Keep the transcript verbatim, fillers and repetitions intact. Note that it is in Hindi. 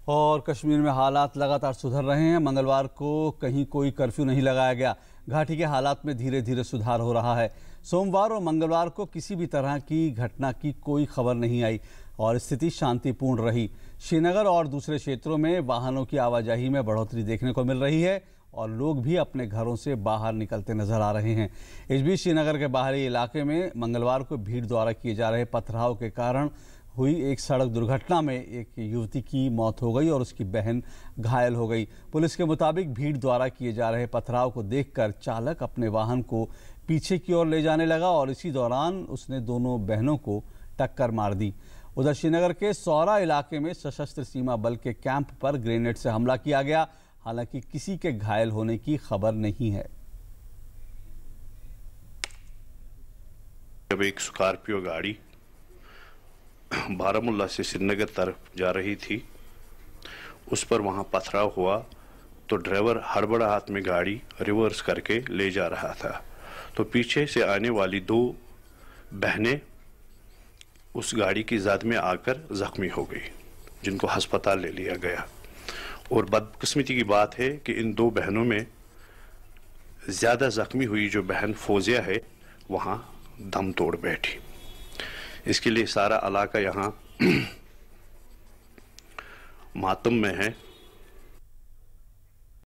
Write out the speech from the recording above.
और कश्मीर में हालात लगातार सुधर रहे हैं। मंगलवार को कहीं कोई कर्फ्यू नहीं लगाया गया। घाटी के हालात में धीरे धीरे सुधार हो रहा है। सोमवार और मंगलवार को किसी भी तरह की घटना की कोई खबर नहीं आई और स्थिति शांतिपूर्ण रही। श्रीनगर और दूसरे क्षेत्रों में वाहनों की आवाजाही में बढ़ोतरी देखने को मिल रही है और लोग भी अपने घरों से बाहर निकलते नजर आ रहे हैं। इस बीच श्रीनगर के बाहरी इलाके में मंगलवार को भीड़ द्वारा किए जा रहे पथराव के कारण हुई एक सड़क दुर्घटना में एक युवती की मौत हो गई और उसकी बहन घायल हो गई। पुलिस के मुताबिक भीड़ द्वारा किए जा रहे पथराव को देखकर चालक अपने वाहन को पीछे की ओर ले जाने लगा और इसी दौरान उसने दोनों बहनों को टक्कर मार दी। उधर श्रीनगर के सौरा इलाके में सशस्त्र सीमा बल के कैंप पर ग्रेनेड से हमला किया गया। हालांकि किसी के घायल होने की खबर नहीं है। जब एक स्कॉर्पियो गाड़ी बारामुल्ला से श्रीनगर तरफ जा रही थी, उस पर वहां पथराव हुआ तो ड्राइवर हड़बड़ा हाथ में गाड़ी रिवर्स करके ले जा रहा था, तो पीछे से आने वाली दो बहनें उस गाड़ी की जद में आकर जख्मी हो गई, जिनको अस्पताल ले लिया गया। और बदकिस्मती की बात है कि इन दो बहनों में ज़्यादा जख्मी हुई जो बहन फौजिया है वहाँ दम तोड़ बैठी। इसके लिए सारा इलाका यहाँ मातम में है।